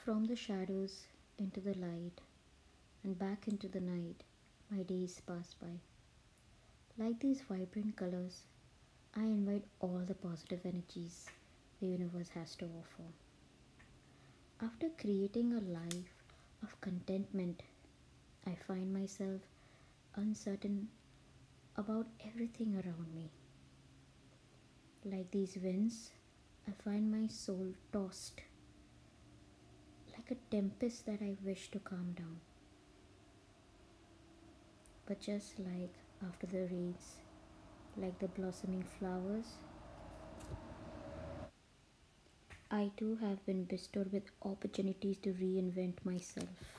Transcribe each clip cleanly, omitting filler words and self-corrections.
From the shadows into the light and back into the night, my days pass by. Like these vibrant colors, I invite all the positive energies the universe has to offer. After creating a life of contentment, I find myself uncertain about everything around me. Like these winds, I find my soul tossed like a tempest that I wish to calm down. But just like after the rains, like the blossoming flowers, I too have been bestowed with opportunities to reinvent myself.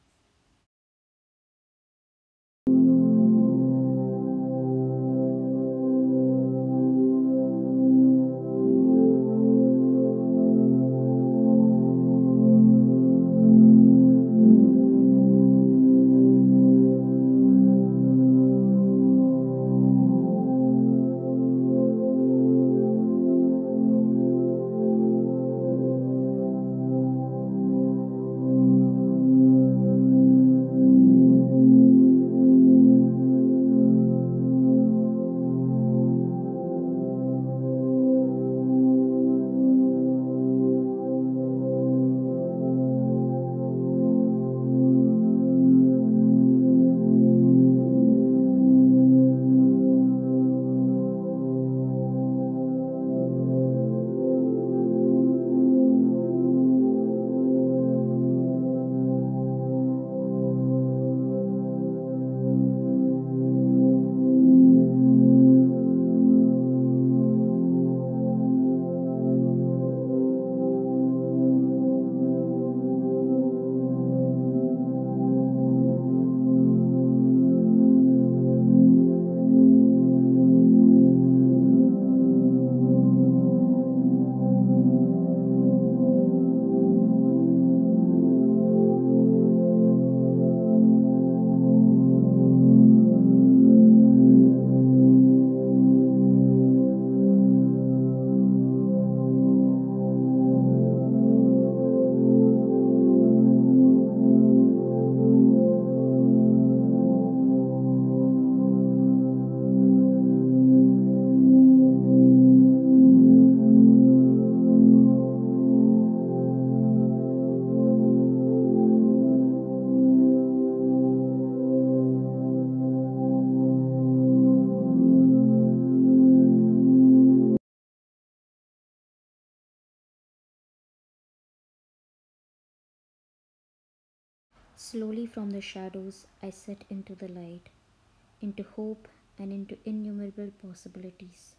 Slowly from the shadows, I set into the light, into hope and into innumerable possibilities.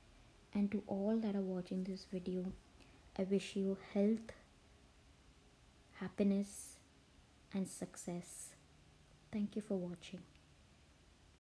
And to all that are watching this video, I wish you health, happiness, and success. Thank you for watching.